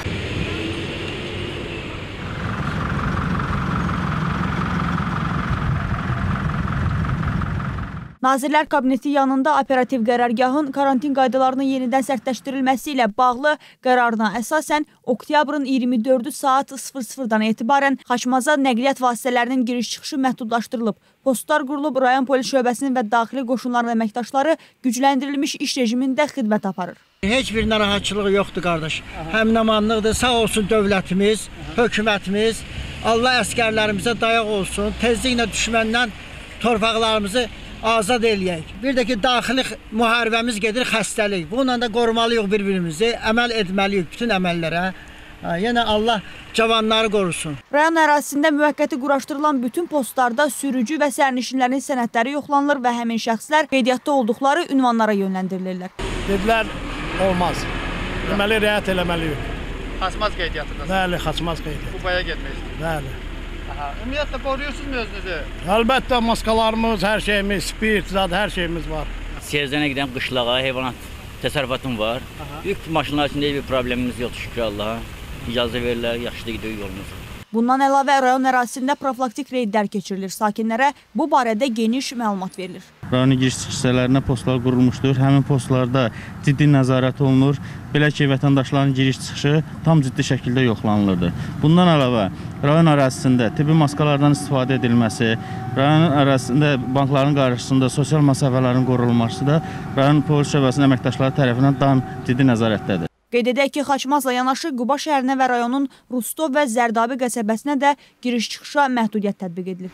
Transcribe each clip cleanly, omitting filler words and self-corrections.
Nazirlər Kabineti yanında operativ qərargahın karantin qaydalarının yenidən sərtləşdirilməsi ilə bağlı qərarına əsasən oktyabrın 24-ü saat 00-dan etibarən Xaçmaza nəqliyyat vasitələrinin giriş-çıxışı məhdudlaşdırılıb. Postlar qurulub, rayon polis şöbəsinin və daxili qoşunların əməkdaşları gücləndirilmiş iş rejimində xidmət aparır. Heç bir narahatçılığı yoxdur qardaş. Həmnamanlıqdır, sağ olsun dövlətimiz, hökumətimiz. Allah əskərlərimizə dayaq olsun, tezliklə düşməndən torpaqlarımızı azad eləyək. Bir də ki, daxili müharibəmiz gedir xəstəlik. Bununla da qorumalıyıq bir-birimizi, əməl etməliyik bütün əməllərə. Yenə Allah cavanları qorusun. Rayon ərazisində müvəqqəti quraşdırılan bütün postlarda sürücü və sərnişinlərin sənədləri yoxlanılır və həmin şəxslər qeydiyyatda olduqları ünvanlara yönləndirilirlər. Dedilər, olmaz. Deməli, riayət eləməliyik. Xaçmaz qeydiyyatındasınız? Bəli, Xaçmaz qeydiyyatı. Bu baya getməyiz. Bəli. Ümumiyyətlə, qoruyursunuz mu özünüzü? Əlbəttə, maskalarımız, hər şeyimiz, spirt, zad, hər şeyimiz var. Siyəzənə gedən qışlağa, heyvanat təsərrüfatım var. Yük maşınlar üçün bir problemimiz yoxdur, şükür Allaha. İcazə verirlər, yaxşı da gidiyor yolumuz. Bundan əlavə rayon ərazisində profilaktik reydlər keçirilir. Sakinlərə bu barədə geniş məlumat verilir. Rayon giriş-çıxış hissələrinə postlar qurulmuşdur. Həmin postlarda ciddi nəzarət olunur. Belə ki, vətəndaşların giriş-çıxışı tam ciddi şəkildə yoxlanılırdı. Bundan əlavə, rayon ərazisində tibbi maskalardan istifadə edilməsi, rayon ərazisində bankların qarşısında sosial məsafələrin qorunması da rayon polis şöbəsinin əməkdaşları tərəfindən tam ciddi nəzarətdədir. Qeyd edək ki, Xaçmazla yanaşı Quba şəhərinə və rayonun Rustov və Zərdabi qəsəbəsinə də giriş-çıxışa məhdudiyyət tətbiq edilir.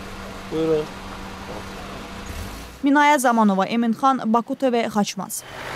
Buyurun. Minaya Zamanova, Emin Xan, Baku TV, Xaçmaz.